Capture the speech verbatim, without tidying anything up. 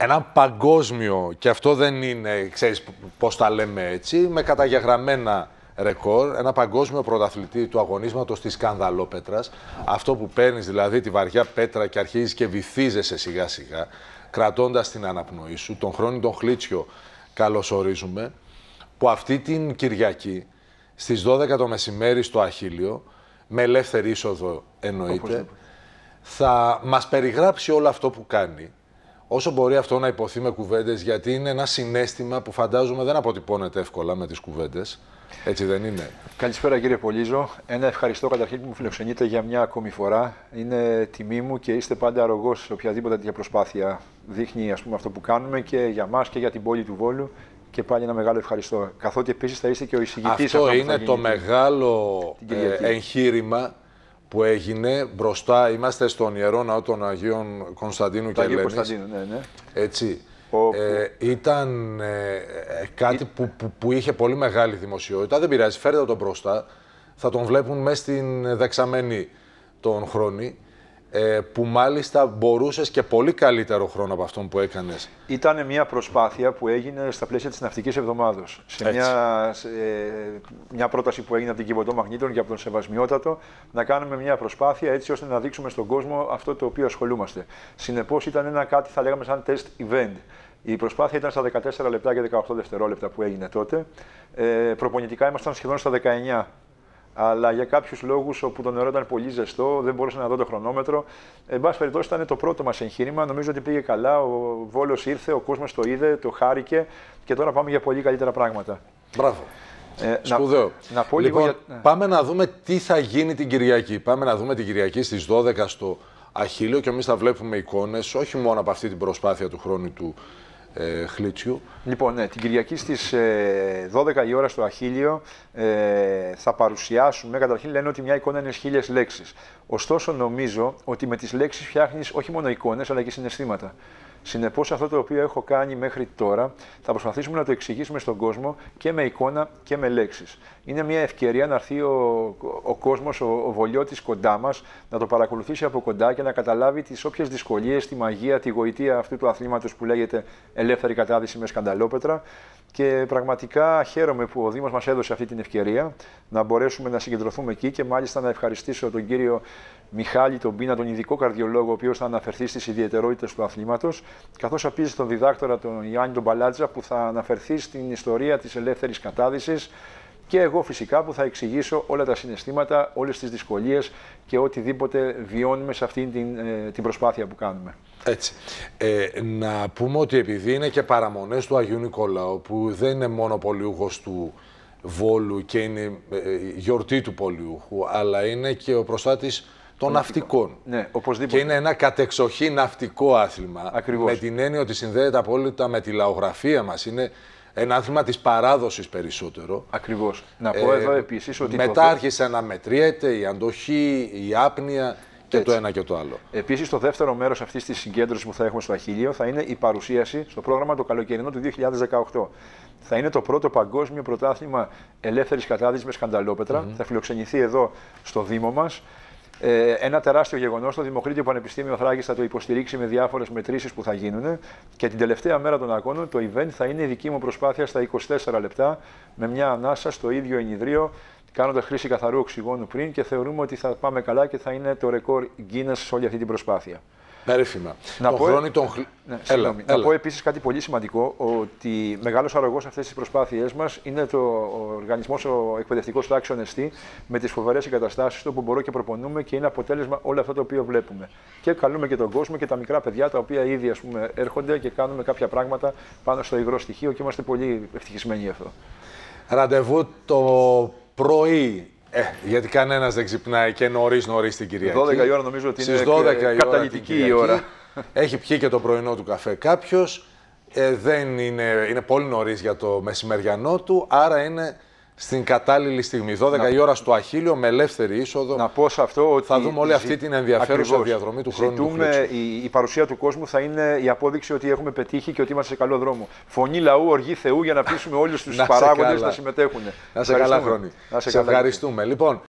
ένα παγκόσμιο, και αυτό δεν είναι, ξέρεις πώς τα λέμε έτσι, με καταγεγραμμένα ρεκόρ, ένα παγκόσμιο πρωταθλητή του αγωνίσματος της σκανδαλόπετρας. Αυτό που παίρνεις δηλαδή τη βαριά πέτρα και αρχίζεις και βυθίζεσαι σιγά σιγά, κρατώντας την αναπνοή σου. Τον Χρόνη τον Χλίτσιο καλωσορίζουμε, που αυτή την Κυριακή στις δώδεκα το μεσημέρι στο Αχίλιο, με ελεύθερη είσοδο εννοείται, θα μας περιγράψει όλο αυτό που κάνει. Όσο μπορεί αυτό να υποθεί με κουβέντες, γιατί είναι ένα συναίσθημα που φαντάζομαι δεν αποτυπώνεται εύκολα με τις κουβέντες. Έτσι δεν είναι? Καλησπέρα κύριε Πολύζο. Ένα ευχαριστώ καταρχήν που μου φιλοξενείτε για μια ακόμη φορά. Είναι τιμή μου και είστε πάντα αρρωγός σε οποιαδήποτε τέτοια προσπάθεια δείχνει, ας πούμε, αυτό που κάνουμε και για μας και για την πόλη του Βόλου. Και πάλι ένα μεγάλο ευχαριστώ. Καθότι επίσης θα είστε και ο εισηγητής. Αυτό είναι το μεγάλο ε, εγχείρημα που έγινε μπροστά. Είμαστε στον Ιερό Ναό των Αγίων Κωνσταντίνου και Ελένης. Κωνσταντίνου, ναι, ναι. Έτσι. Ε, ήταν ε, κάτι που, που, που είχε πολύ μεγάλη δημοσιότητα. Δεν πειράζει, φέρετε τον μπροστά. Θα τον βλέπουν μέσα στην δεξαμένη τον Χρόνη. Ε, που μάλιστα μπορούσες και πολύ καλύτερο χρόνο από αυτόν που έκανες. Ήταν μια προσπάθεια που έγινε στα πλαίσια της Ναυτικής Εβδομάδος. Σε μια, σε, μια πρόταση που έγινε από την Κιβωτό Μαγνήτων και από τον Σεβασμιότατο, να κάνουμε μια προσπάθεια έτσι ώστε να δείξουμε στον κόσμο αυτό το οποίο ασχολούμαστε. Συνεπώς ήταν ένα κάτι, θα λέγαμε, σαν test event. Η προσπάθεια ήταν στα δεκατέσσερα λεπτά και δεκαοκτώ δευτερόλεπτα που έγινε τότε. Ε, προπονητικά ήμασταν σχεδόν στα δεκαεννιά. Αλλά για κάποιους λόγους, όπου το νερό ήταν πολύ ζεστό, δεν μπορούσα να δω το χρονόμετρο. Εν πάση περιπτώσει, ήταν το πρώτο μας εγχείρημα. Νομίζω ότι πήγε καλά. Ο Βόλος ήρθε, ο κόσμος το είδε, το χάρηκε και τώρα πάμε για πολύ καλύτερα πράγματα. Μπράβο. Ε, Σπουδαίο. Να, να πω λοιπόν, λίγο για... πάμε να δούμε τι θα γίνει την Κυριακή. Πάμε να δούμε την Κυριακή στις δώδεκα στο Αχίλιο και εμείς θα βλέπουμε εικόνες, όχι μόνο από αυτή την προσπάθεια του χρόνου του Ε, Χλίτσιου. Λοιπόν, ναι, την Κυριακή στις ε, δώδεκα η ώρα στο Αχίλιο ε, θα παρουσιάσουμε. Καταρχήν λένε ότι μια εικόνα είναι χίλιες λέξεις. Ωστόσο, νομίζω ότι με τις λέξεις φτιάχνεις όχι μόνο εικόνες, αλλά και συναισθήματα. Συνεπώς, αυτό το οποίο έχω κάνει μέχρι τώρα θα προσπαθήσουμε να το εξηγήσουμε στον κόσμο και με εικόνα και με λέξεις. Είναι μια ευκαιρία να έρθει ο, ο κόσμος, ο, ο Βολιώτης κοντά μας, να το παρακολουθήσει από κοντά και να καταλάβει τις όποιες δυσκολίες, τη μαγεία, τη γοητεία αυτού του αθλήματος που λέγεται ελεύθερη κατάδυση με σκανδαλόπετρα. Και πραγματικά χαίρομαι που ο Δήμος μας έδωσε αυτή την ευκαιρία να μπορέσουμε να συγκεντρωθούμε εκεί και μάλιστα να ευχαριστήσω τον κύριο Μιχάλη τον Πίνα, τον ειδικό καρδιολόγο, ο οποίος θα αναφερθεί στις ιδιαιτερότητες του αθλήματος, καθώς επίσης τον διδάκτορα τον Ιωάννη τον Παλάτζα, που θα αναφερθεί στην ιστορία της ελεύθερης κατάδυσης, και εγώ φυσικά που θα εξηγήσω όλα τα συναισθήματα, όλες τις δυσκολίες και οτιδήποτε βιώνουμε σε αυτή την, ε, την προσπάθεια που κάνουμε. Έτσι. Ε, να πούμε ότι επειδή είναι και παραμονές του Αγίου Νικολάου, που δεν είναι μόνο πολιούχος του Βόλου και είναι ε, γιορτή του πολιούχου, αλλά είναι και ο προστάτης των ναυτικών. Ναι, οπωσδήποτε. Και είναι ένα κατεξοχή ναυτικό άθλημα. Ακριβώς. Με την έννοια ότι συνδέεται απόλυτα με τη λαογραφία μας. Είναι ένα άθλημα της παράδοσης περισσότερο. Ακριβώς. Να πω ε, εδώ επίσης ότι... Μετά το... άρχισε να μετριέται η αντοχή, η άπνοια και έτσι, το ένα και το άλλο. Επίσης, το δεύτερο μέρος αυτής της συγκέντρωσης που θα έχουμε στο Αχίλιο θα είναι η παρουσίαση στο πρόγραμμα το καλοκαιρινό του δύο χιλιάδες δεκαοκτώ. Θα είναι το πρώτο παγκόσμιο πρωτάθλημα ελεύθερης κατάδυσης με σκανδαλόπετρα. Mm-hmm. Θα φιλοξενηθεί εδώ στο Δήμο μας. Ε, ένα τεράστιο γεγονός. Το Δημοκρίτιο Πανεπιστήμιο Θράκης θα το υποστηρίξει με διάφορες μετρήσεις που θα γίνουν. Και την τελευταία μέρα των αγώνων, το event θα είναι η δική μου προσπάθεια στα είκοσι τέσσερα λεπτά, με μια ανάσα στο ίδιο ενιδρίο, κάνοντας χρήση καθαρού οξυγόνου πριν, και θεωρούμε ότι θα πάμε καλά και θα είναι το ρεκόρ Guinness σε όλη αυτή την προσπάθεια. Περίφημα. Να, τον πω... χρόνο, τον... Ναι, έλα, να έλα. πω επίσης κάτι πολύ σημαντικό, ότι μεγάλος αρρωγός αυτές τις προσπάθειές μας είναι το ο οργανισμός ο εκπαιδευτικός του Άξιον Εστί, με τις φοβερές εγκαταστάσεις του που μπορώ και προπονούμε, και είναι αποτέλεσμα όλο αυτό το οποίο βλέπουμε. Και καλούμε και τον κόσμο και τα μικρά παιδιά, τα οποία ήδη, ας πούμε, έρχονται και κάνουμε κάποια πράγματα πάνω στο υγρό στοιχείο και είμαστε πολύ ευτυχισμένοι γι' αυτό. Ραντεβού το πρωί. Ε, γιατί κανένας δεν ξυπνάει και νωρίς νωρίς την Κυριακή. δώδεκα η ώρα νομίζω ότι είναι δώδεκα καταλυτική η ώρα. Έχει πιει και το πρωινό του καφέ κάποιος. Ε, δεν είναι, είναι πολύ νωρίς για το μεσημεριανό του, άρα είναι στην κατάλληλη στιγμή. δώδεκα η ώρα στο Αχίλιο με ελεύθερη είσοδο. Να πω σε αυτό ότι θα δούμε όλη αυτή την ενδιαφέρουσα ακριβώς, διαδρομή του χρόνου. Ζητούμε η, η παρουσία του κόσμου θα είναι η απόδειξη ότι έχουμε πετύχει και ότι είμαστε σε καλό δρόμο. Φωνή λαού, οργή Θεού, για να πείσουμε όλους τους παράγοντες να συμμετέχουν. Να σε καλά, Χρόνη. Σε ευχαριστούμε. Λοιπόν,